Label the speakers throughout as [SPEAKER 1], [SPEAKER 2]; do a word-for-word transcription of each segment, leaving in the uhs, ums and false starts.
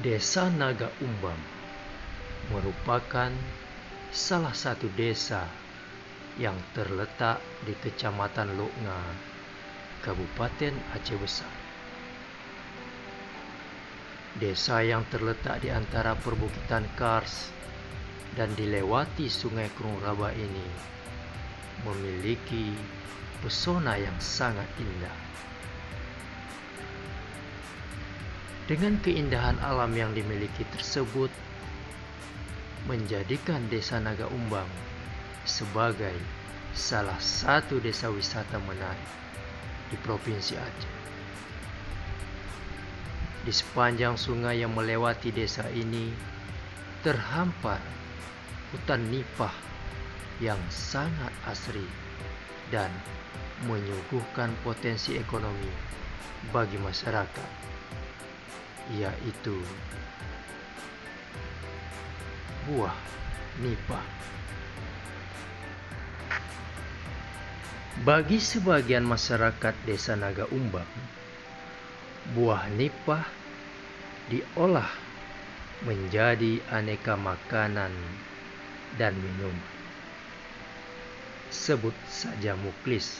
[SPEAKER 1] Desa Naga Umbam merupakan salah satu desa yang terletak di Kecamatan Loknga, Kabupaten Aceh Besar. Desa yang terletak di antara perbukitan kars dan dilewati Sungai Krung Raba ini memiliki pesona yang sangat indah. Dengan keindahan alam yang dimiliki tersebut, menjadikan Desa Naga Umbam sebagai salah satu desa wisata menarik di Provinsi Aceh. Di sepanjang sungai yang melewati desa ini terhampar hutan nipah yang sangat asri dan menyuguhkan potensi ekonomi bagi masyarakat, yaitu buah nipah. Bagi sebagian masyarakat Desa Naga Umbam, buah nipah diolah menjadi aneka makanan dan minuman. Sebut saja Muklis.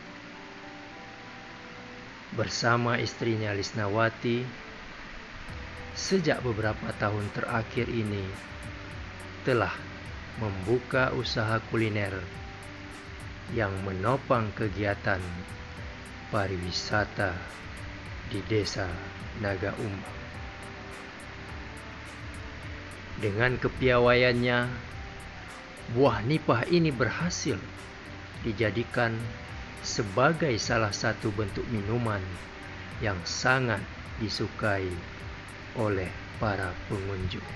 [SPEAKER 1] Bersama istrinya Lisnawati, sejak beberapa tahun terakhir ini telah membuka usaha kuliner yang menopang kegiatan pariwisata di Desa Naga Umbam. Dengan kepiawaiannya, buah nipah ini berhasil dijadikan sebagai salah satu bentuk minuman yang sangat disukai oleh para pengunjung.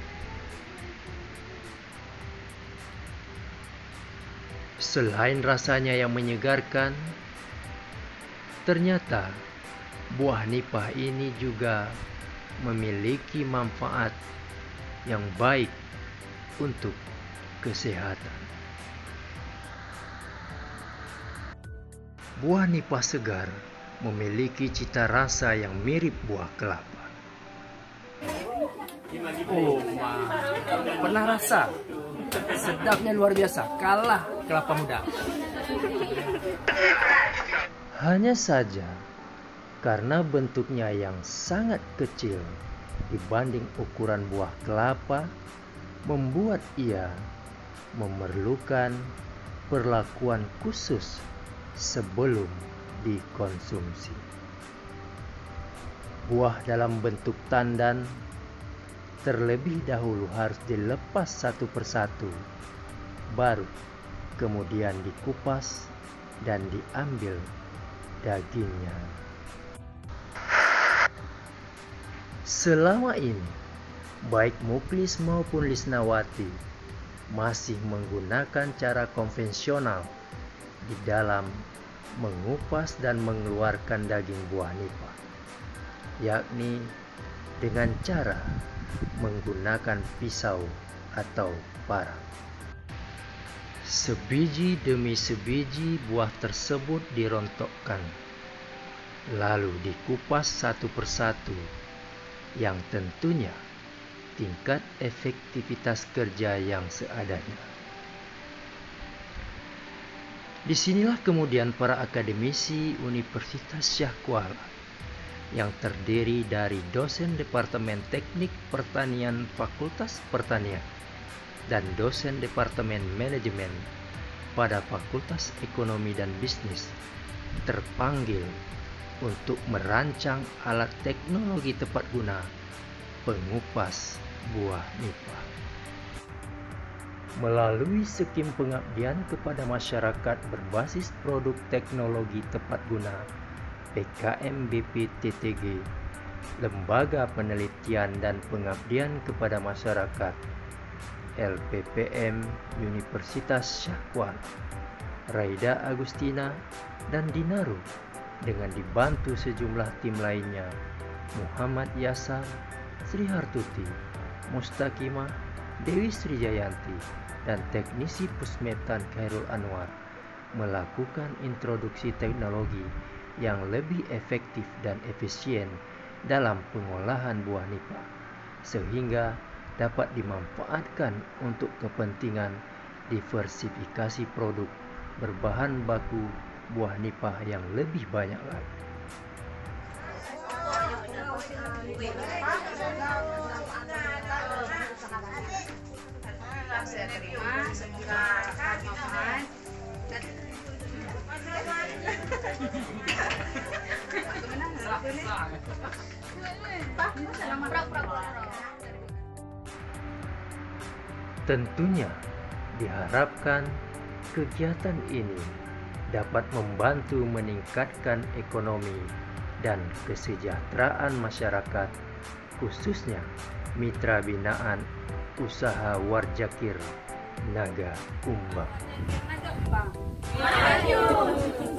[SPEAKER 1] Selain rasanya yang menyegarkan, ternyata buah nipah ini juga memiliki manfaat yang baik untuk kesehatan. Buah nipah segar memiliki cita rasa yang mirip buah kelapa.
[SPEAKER 2] Oh, pernah rasa? Sedapnya luar biasa, kalah kelapa muda.
[SPEAKER 1] Hanya saja, karena bentuknya yang sangat kecil dibanding ukuran buah kelapa, membuat ia memerlukan perlakuan khusus sebelum dikonsumsi. Buah dalam bentuk tandan terlebih dahulu harus dilepas satu persatu, baru kemudian dikupas dan diambil dagingnya. Selama ini, baik Muklis maupun Lisnawati masih menggunakan cara konvensional di dalam mengupas dan mengeluarkan daging buah nipah, yakni dengan cara menggunakan pisau atau parang. Sebiji demi sebiji buah tersebut dirontokkan, lalu dikupas satu persatu, yang tentunya tingkat efektivitas kerja yang seadanya. Disinilah kemudian para akademisi Universitas Syah Kuala yang terdiri dari dosen Departemen Teknik Pertanian Fakultas Pertanian dan dosen Departemen Manajemen pada Fakultas Ekonomi dan Bisnis terpanggil untuk merancang alat teknologi tepat guna pengupas buah nipah. Melalui skim pengabdian kepada masyarakat berbasis produk teknologi tepat guna P K M B P T T G, Lembaga Penelitian dan Pengabdian kepada Masyarakat L P P M Universitas Syah Kuala, Raida Agustina dan Dinaru dengan dibantu sejumlah tim lainnya, Muhammad Yasar, Sri Hartuti, Mustaqimah, Dewi Srijayanti, dan teknisi Pusmetan Khairul Anwar melakukan introduksi teknologi yang lebih efektif dan efisien dalam pengolahan buah nipah sehingga dapat dimanfaatkan untuk kepentingan diversifikasi produk berbahan baku buah nipah yang lebih banyak lagi.
[SPEAKER 3] Saya terima, semoga bermanfaat.
[SPEAKER 1] Tentunya diharapkan kegiatan ini dapat membantu meningkatkan ekonomi dan kesejahteraan masyarakat, khususnya mitra binaan usaha Warjakir Naga Kumbang.
[SPEAKER 3] Maju!